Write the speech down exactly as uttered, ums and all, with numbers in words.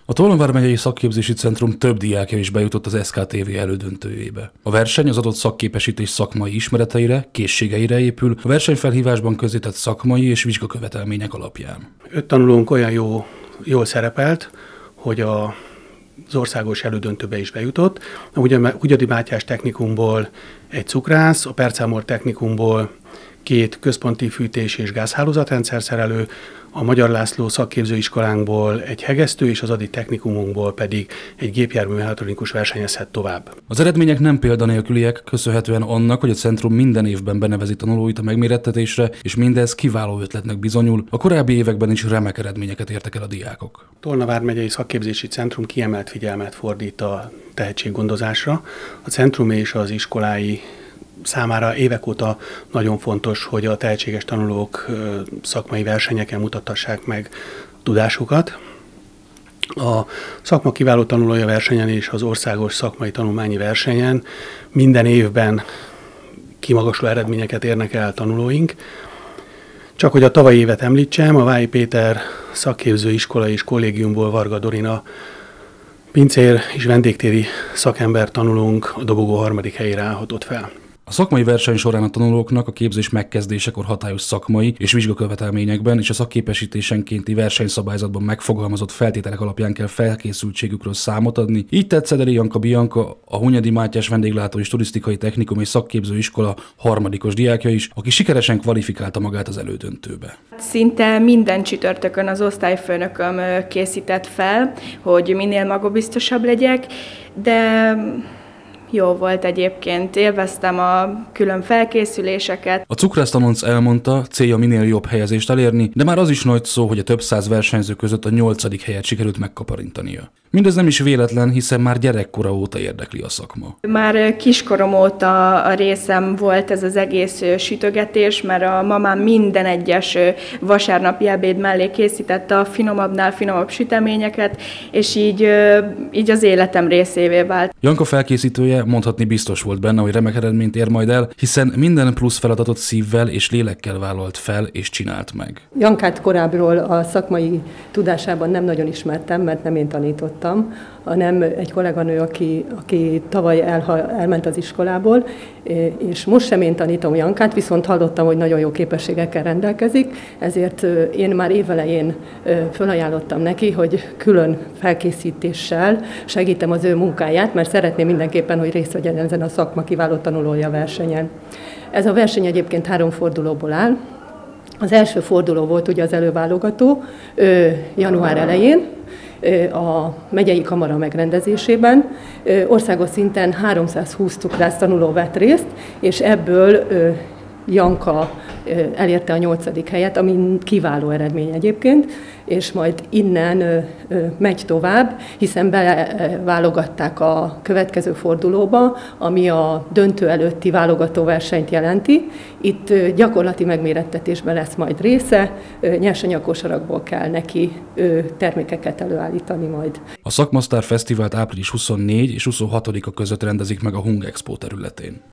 A Tolnavár megyei szakképzési centrum több diákja is bejutott az es ká té vé elődöntőjébe. A verseny az adott szakképesítés szakmai ismereteire, készségeire épül, a versenyfelhívásban közzétett szakmai és vizsgakövetelmények alapján. Öt tanulónk olyan jó, jól szerepelt, hogy a az országos elődöntőbe is bejutott. A Hunyadi Mátyás technikumból egy cukrász, a Percelmor technikumból két központi fűtés- és gázhálózatrendszer szerelő, a Magyar László szakképzőiskolánkból egy hegesztő, és az Adi technikumunkból pedig egy gépjármű mechatronikus versenyezhet tovább. Az eredmények nem példanélküliek, köszönhetően annak, hogy a centrum minden évben benevezi tanulóit a megmérettetésre, és mindez kiváló ötletnek bizonyul. A korábbi években is remek eredményeket értek el a diákok. Tolnavár megyei szakképzési centrum kiemelt figyelmet fordít a tehetséggondozásra. A centrum és az iskolái számára évek óta nagyon fontos, hogy a tehetséges tanulók szakmai versenyeken mutattassák meg tudásukat. A szakma kiváló tanulója versenyen és az országos szakmai tanulmányi versenyen minden évben kimagasló eredményeket érnek el tanulóink. Csak hogy a tavalyi évet említsem, a Vályi Péter szakképzőiskola és kollégiumból Varga Dorina pincér és vendégtéri szakember tanulónk a dobogó harmadik helyére állhatott fel. A szakmai verseny során a tanulóknak a képzés megkezdésekor hatályos szakmai és vizsgakövetelményekben és a szakképesítésenkénti versenyszabályzatban megfogalmazott feltételek alapján kell felkészültségükről számot adni. Így tett Szederi Janka Bianka, a Hunyadi Mátyás vendéglátó és turisztikai technikum és szakképzőiskola harmadikos diákja is, aki sikeresen kvalifikálta magát az elődöntőbe. Szinte minden csütörtökön az osztályfőnököm készített fel, hogy minél magabiztosabb legyek, de jó volt egyébként, élveztem a külön felkészüléseket. A cukrásztanonc elmondta, célja minél jobb helyezést elérni, de már az is nagy szó, hogy a több száz versenyző között a nyolcadik helyet sikerült megkaparintania. Mindez nem is véletlen, hiszen már gyerekkora óta érdekli a szakma. Már kiskorom óta a részem volt ez az egész sütögetés, mert a mamám minden egyes vasárnapi ebéd mellé készítette a finomabbnál finomabb süteményeket, és így, így az életem részévé vált. Janka felkészítője mondhatni biztos volt benne, hogy remek eredményt ér majd el, hiszen minden plusz feladatot szívvel és lélekkel vállalt fel és csinált meg. Jankát korábbról a szakmai tudásában nem nagyon ismertem, mert nem én tanítottam, hanem egy kolléganő, aki, aki tavaly elha, elment az iskolából, és most sem én tanítom Jankát, viszont hallottam, hogy nagyon jó képességekkel rendelkezik, ezért én már évelején fölajánlottam neki, hogy külön felkészítéssel segítem az ő munkáját, mert szeretném mindenképpen, hogy részt vegyen ezen a szakma kiváló tanulója versenyen. Ez a verseny egyébként három fordulóból áll. Az első forduló volt ugye az előválogató január elején, a megyei kamara megrendezésében. Országos szinten háromszázhúsz cukrász tanuló vett részt, és ebből Janka elérte a nyolcadik helyet, ami kiváló eredmény egyébként, és majd innen megy tovább, hiszen beválogatták a következő fordulóba, ami a döntő előtti válogatóversenyt jelenti. Itt gyakorlati megmérettetésben lesz majd része, nyersanyagkosarakból kell neki termékeket előállítani majd. A Szakmasztár Fesztivált április huszonnégyedike és huszonhatodika között rendezik meg a Hung Expo területén.